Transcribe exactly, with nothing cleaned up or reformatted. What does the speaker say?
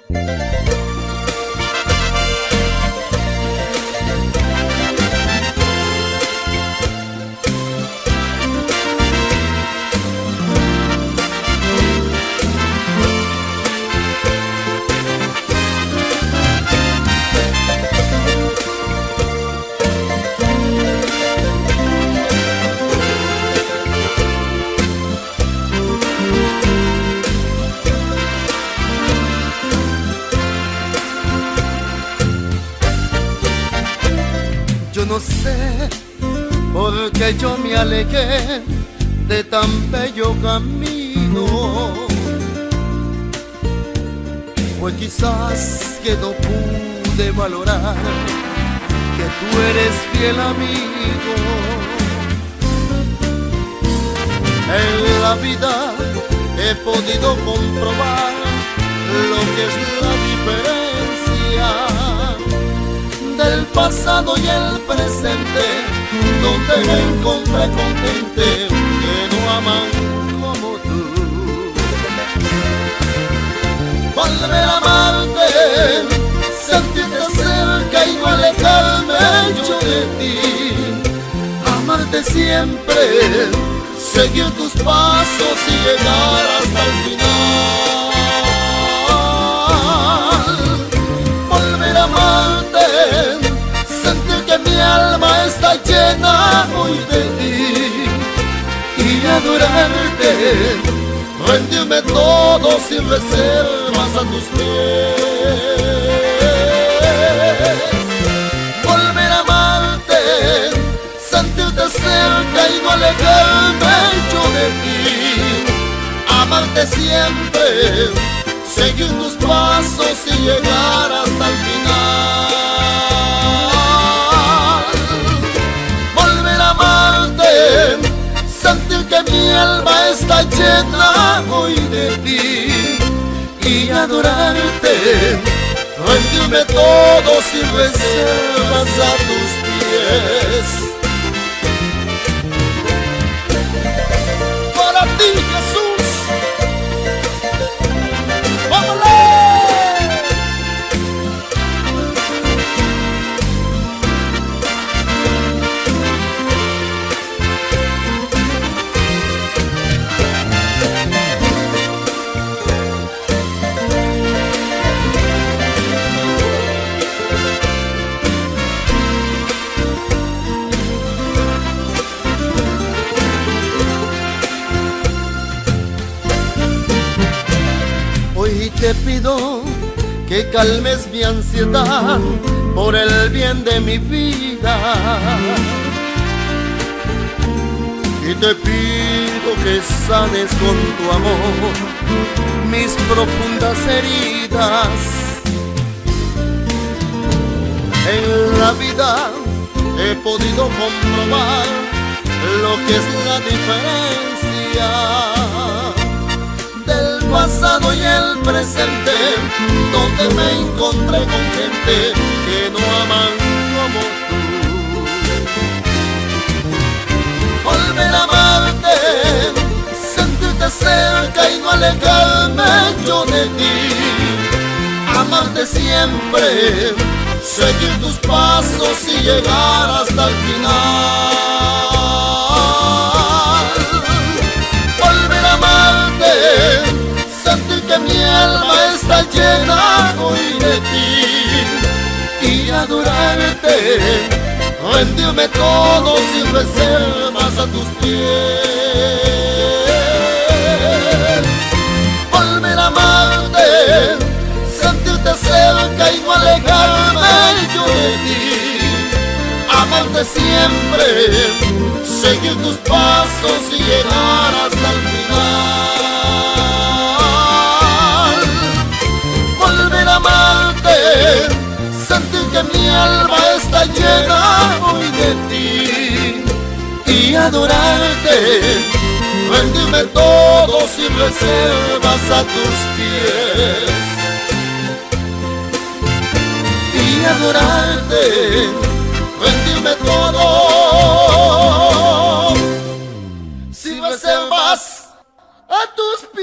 Yo no sé por qué yo me alejé de tan bello camino. Pues quizás que no pude valorar que tú eres fiel amigo. En la vida he podido comprobar lo que es la diferencia del pasado y el presente, donde me encontré con gente que no aman como tú. Volver a amarte, sentirte cerca y no alejarme yo de ti. Amarte siempre, seguir tus pasos y llegar hasta el final. Volver a amarte, sentir que mi alma está llena hoy de ti y adorarte, rendirme todo sin reservas a tus pies. Volver a amarte, sentirte cerca y no alejarme yo de ti. Amarte siempre, seguir tus pasos y llegar hasta el final. Volver a amarte, sentir que mi alma está llena hoy de ti y adorarte, rendirme todo sin reservas a tus pies. Para ti, Jesús, ¡vámonos! Hoy te pido que calmes mi ansiedad por el bien de mi vida. Y te pido que sanes con tu amor mis profundas heridas. En la vida he podido comprobar lo que es la diferencia del pasado y el presente, donde me encontré con gente que no aman como tú. Volver a amarte, sentirte cerca y no alejarme yo de ti. Amarte siempre, seguir tus pasos y llegar hasta el final. Volver a amarte, sentir que mi alma está llena hoy de ti y adorarte, rendirme todo sin reservas a tus pies. Volver a amarte, sentirte cerca y no alejarme yo de ti. Amarte siempre, seguir tus pasos y llegar hasta el final. Volver a amarte, sentir que mi alma está llena hoy de ti y adorarte, rendirme todo sin reservas a tus pies. Y adorarte, rendirme todo sin reservas a tus pies.